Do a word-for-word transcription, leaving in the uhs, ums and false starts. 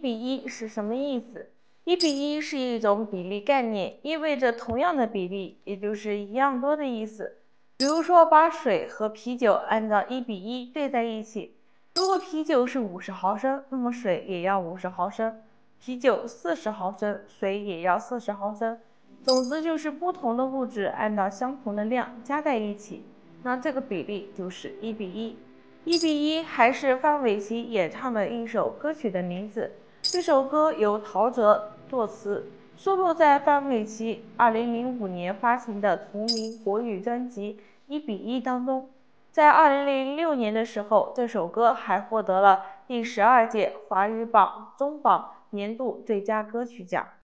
比一是什么意思？一比一是一种比例概念，意味着同样的比例，也就是一样多的意思。比如说，把水和啤酒按照一比一兑在一起，如果啤酒是五十毫升，那么水也要五十毫升；啤酒四十毫升，水也要四十毫升。总之就是不同的物质按照相同的量加在一起，那这个比例就是一比一。一比一还是范玮琪演唱的一首歌曲的名字。这首歌由陶喆作词，收录在范玮琪二零零五年发行的同名国语专辑《一比一》当中。在二零零六年的时候，这首歌还获得了第十二届华语榜中榜年度最佳歌曲奖。